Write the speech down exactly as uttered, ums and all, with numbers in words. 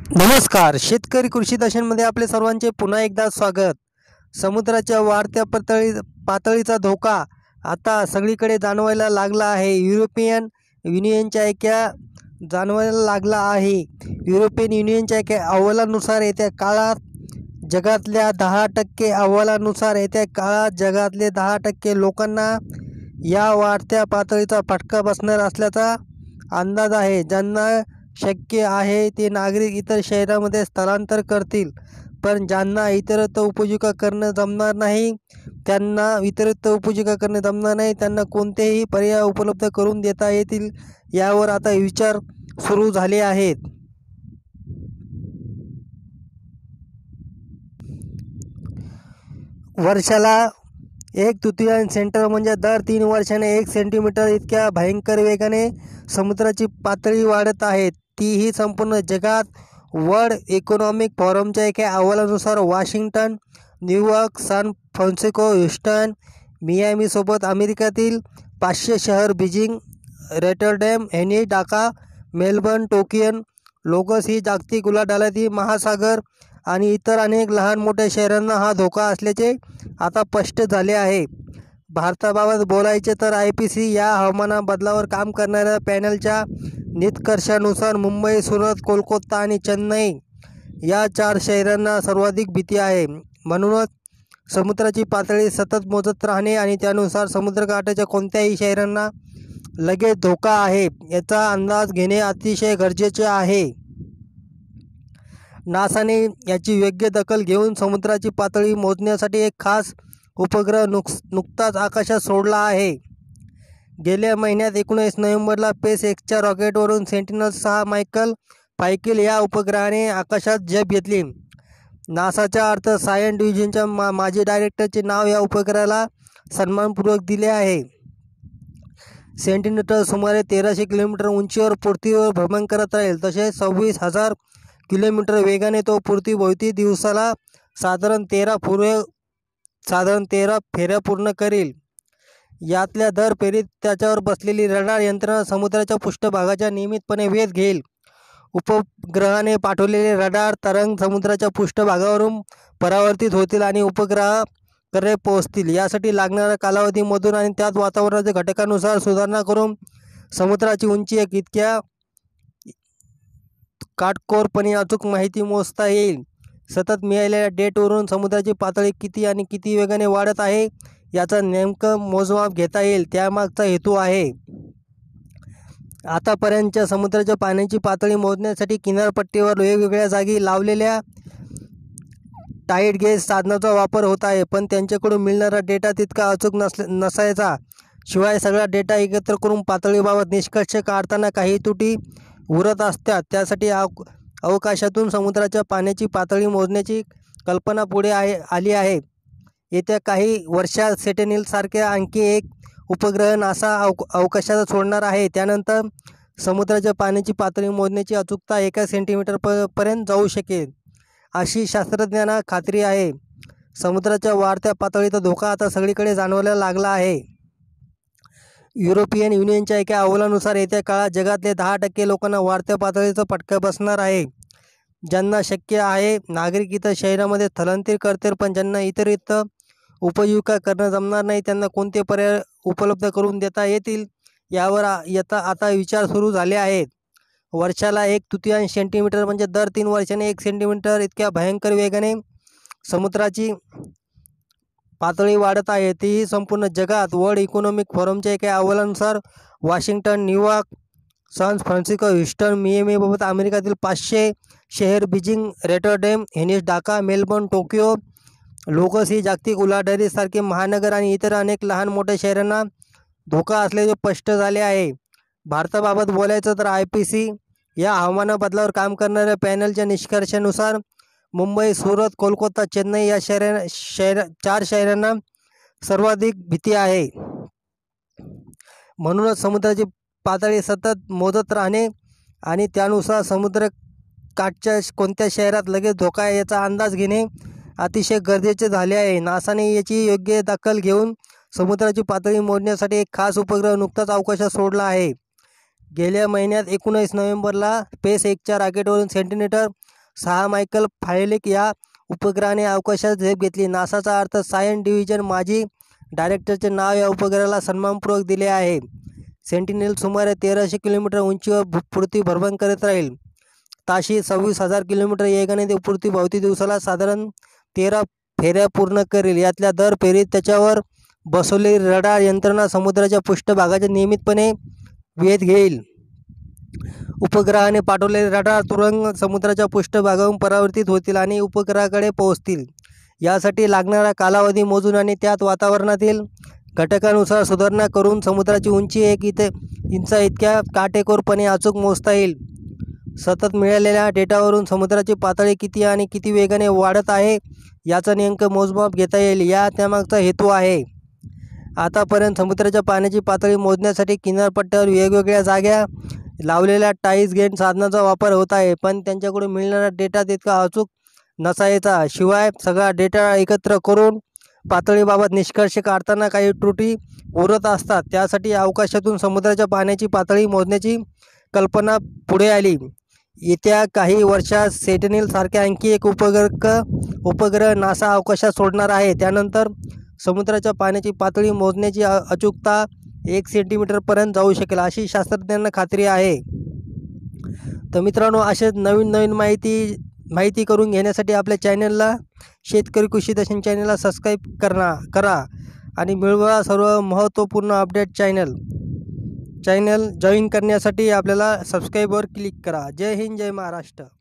नमस्कार. शेतकरी कृषी दर्शनमध्ये आपले सर्वांचे पुन्हा एकदा स्वागत. समुद्राच्या वाढत्या पातळी पातळीचा धोका आता सगळीकडे जाणवायला लागला आहे. युरोपियन युनियनच्या एका जाणवायला लागला आहे. युरोपियन युनियनच्या एका अहवालानुसार येत्या काळात जगातल्या दहा टक्के अहवालानुसार येत्या काळात जगातले दहा टक्के लोकांना या वाढत्या पातळीचा फटका बसणार असल्याचा अंदाज आहे. ज्यांना शक्य आहे ते नागरिक इतर शहरांमध्ये स्थलांतर करतील, पण ज्यांना इतरत्र उपजीविका करणं जमणार नाही त्यांना इतरत्र उपजीविका करणं जमणार नाही त्यांना कोणतेही पर्याय उपलब्ध करून देता येतील यावर आता विचार सुरू झाले आहेत. वर्षाला एक तृतीयांश सेंटर म्हणजे दर तीन वर्षाने एक सेंटीमीटर इतक्या भयंकर वेगाने समुद्राची पातळी वाढत आहे. तीही संपूर्ण जगात. वर्ल्ड इकॉनॉमिक फॉरमच्या एका अहवालानुसार Washington, New York, San Francisco, Houston, मियामीसोबत अमेरिकेतील पाचशे शहर Beijing, Rotterdam, Venice, Dhaka, Melbourne, Tokyo, Lagos ही जागतिक उलाढालातील महासागर आणि इतर अनेक लहान मोठ्या शहरांना हा धोका असल्याचे आता स्पष्ट झाले आहे. भारताबाबत बोलायचे तर आय पी सी या हवामान बदलावर काम करणाऱ्या पॅनलच्या निष्कर्षानुसार मुंबई, सुरत, कोलकाता आणि चेन्नई या चार शहरांना सर्वाधिक भीती आहे. म्हणूनच समुद्राची पातळी सतत मोजत राहणे आणि त्यानुसार समुद्रकाठाच्या कोणत्याही शहरांना लगेच धोका आहे याचा अंदाज घेणे अतिशय गरजेचे आहे. नासाने याची योग्य दखल घेऊन समुद्राची पातळी मोजण्यासाठी एक खास उपग्रह नुक नुकताच आकाशात सोडला आहे. गेल्या महिन्यात एकोणीस नोव्हेंबरला स्पेस एक्सच्या रॉकेटवरून सेंटिनल सहा मायकल फायकिल या उपग्रहाने आकाशात झेप घेतली. नासाच्या अर्थ सायन्स डिव्हिजनच्या मा माजी डायरेक्टरचे नाव या उपग्रहाला सन्मानपूर्वक दिले आहे. सेंटिनेटर सुमारे तेराशे किलोमीटर उंचीवर पृथ्वीवर भ्रमण करत राहील. तसेच सव्वीस हजार किलोमीटर वेगाने तो पृथ्वीभोवती दिवसाला साधारण तेरा पूर्व साधारण तेरा फेऱ्या पूर्ण करेल. यातल्या दर फेरीत त्याच्यावर बसलेली रडार यंत्रणा समुद्राच्या पृष्ठभागाच्या नियमितपणे वेध घेईल. उपग्रहाने पाठवलेले रडार तरंग समुद्राच्या पृष्ठभागावरून परावर्तित होतील आणि उपग्रहाकडे पोहोचतील. यासाठी लागणाऱ्या कालावधीमधून आणि त्यात वातावरणाच्या घटकानुसार सुधारणा करून समुद्राची उंची एक इतक्या काटकोरपणे अचूक माहिती मोजता येईल. सतत मिळालेल्या डेटवरून समुद्राची पातळी किती आणि किती वेगाने वाढत आहे याचा नेमकं मोजमाप घेता येईल. त्यामागचा हेतू आहे. आतापर्यंतच्या समुद्राच्या पाण्याची पातळी मोजण्यासाठी किनारपट्टीवर वेगवेगळ्या जागी लावलेल्या टाईड गेज साधनाचा वापर होत आहे, पण त्यांच्याकडून मिळणारा डेटा तितका अचूक नस नसायचा. शिवाय सगळा डेटा एकत्र करून पातळीबाबत निष्कर्ष काढताना काही त्रुटी उरत असतात. त्यासाठी अव अवकाशातून समुद्राच्या पाण्याची पातळी मोजण्याची कल्पना पुढे आहे आली आहे. येत्या काही वर्षात सेंटिनेलसारख्या आणखी एक उपग्रह नासा अव अवकाशात सोडणार आहे. त्यानंतर समुद्राच्या पाण्याची पातळी मोजण्याची अचूकता एका सेंटीमीटर प पर्यंत जाऊ शकेल अशी शास्त्रज्ञांना खात्री आहे. समुद्राच्या वाढत्या पातळीचा धोका आता सगळीकडे जाणवायला लागला आहे. युरोपियन युनियनच्या एका अहवालानुसार येत्या काळात जगातले दहा टक्के लोकांना वाढत्या पातळीचा फटका बसणार आहे. ज्यांना शक्य आहे नागरिक इतर शहरांमध्ये स्थलांतर करतील, पण ज्यांना इतरत्र उपजीविका करणं जमणार नाही त्यांना कोणते पर्याय उपलब्ध करून देता येतील यावर येता आता विचार सुरू झाले आहेत. वर्षाला एक तृतीयांश सेंटीमीटर म्हणजे दर तीन वर्षाने एक सेंटीमीटर इतक्या भयंकर वेगाने समुद्राची पातळी वाढत आहे. तीही संपूर्ण जगात. वर्ल्ड इकॉनॉमिक फॉरमच्या एका अहवालानुसार Washington, New York, San Francisco, Houston, मियामीबाबत अमेरिकेतील पाचशे शहर Beijing, Rotterdam, Venice, Dhaka, Melbourne, Tokyo, Lagos ही जागतिक उलाढालीसारखे महानगर आणि इतर अनेक लहान मोठ्या शहरांना धोका असल्याचे स्पष्ट झाले आहे. भारताबाबत बोलायचं तर आय पी सी या हवामान बदलावर काम करणाऱ्या पॅनलच्या निष्कर्षानुसार मुंबई, सुरत, कोलकाता, चेन्नई या शहरा शहर चार शहरांना सर्वाधिक भीती आहे. म्हणूनच समुद्राची पातळी सतत मोजत राहणे आणि त्यानुसार समुद्र काठच्या कोणत्या शहरात लगेच धोका आहे याचा अंदाज घेणे अतिशय गरजेचे झाले आहे. नासाने याची योग्य दखल घेऊन समुद्राची पातळी मोजण्यासाठी एक खास उपग्रह नुकताच अवकाशात सोडला आहे. गेल्या महिन्यात एकोणीस नोव्हेंबरला स्पेस एक्सच्या रॉकेटवरून सेंटिनेटर सहा मायकल फायलेक या उपग्रहाने अवकाशात झेप घेतली. नासाचा अर्थ सायन्स डिव्हिजन माजी डायरेक्टरचे नाव या उपग्रहाला सन्मानपूर्वक दिले आहे. सेंटिनेल सुमारे तेराशे किलोमीटर उंचीवर पृथ्वी भ्रमण करत राहील. ताशी सव्वीस हजार किलोमीटर वेगाने ते पृथ्वीभोवती दिवसाला साधारण तेरा फेऱ्या पूर्ण करेल. यातल्या दर फेरीत त्याच्यावर बसवलेली रडार यंत्रणा समुद्राच्या पृष्ठभागाचा नियमितपणे वेध घेईल. उपग्रहाने पाठवलेले रडार तुरंग समुद्राच्या पृष्ठभागावरून परावर्तित होतील आणि उपग्रहाकडे पोहोचतील. यासाठी लागणारा कालावधी मोजून आणि त्यात वातावरणातील घटकानुसार सुधारणा करून समुद्राची उंची एक इथे इंचा इतक्या काटेकोरपणे अचूक मोजता येईल. सतत मिळालेल्या डेटावरून समुद्राची पातळी किती आणि किती वेगाने वाढत आहे याचं नेमकं मोजमाप घेता येईल. या त्यामागचा हेतू आहे. आतापर्यंत समुद्राच्या पाण्याची पातळी मोजण्यासाठी किनारपट्ट्यावर वेगवेगळ्या जाग्या लावलेल्या टाईस गेज साधनाचा वापर होत आहे, पण त्यांच्याकडून मिळणारा डेटा तितका अचूक नसायचा. शिवाय सगळा डेटा एकत्र करून पातळीबाबत निष्कर्ष काढताना काही त्रुटी उरत असतात. त्यासाठी अवकाशातून समुद्राच्या पाण्याची पातळी मोजण्याची कल्पना पुढे आली. येत्या काही वर्षात सेंटिनेल सारखे आणखी एक उपग्रह उपग्रह नासा अवकाशात सोडणार आहे. त्यानंतर समुद्राच्या पाण्याची पातळी मोजण्याची अचूकता एक सेंटीमीटरपर्यंत जाऊ शकेल अशी शास्त्रज्ञांना खात्री आहे. तर मित्रांनो, असेच नवीन नवीन माहिती माहिती करून घेण्यासाठी आपल्या चॅनलला शेतकरी कृषी दर्शन चॅनलला सबस्क्राईब करा करा आणि मिळवा सर्व महत्त्वपूर्ण अपडेट. चॅनल चॅनल जॉईन करण्यासाठी आपल्याला सबस्क्राईबवर क्लिक करा. जय हिंद, जय महाराष्ट्र.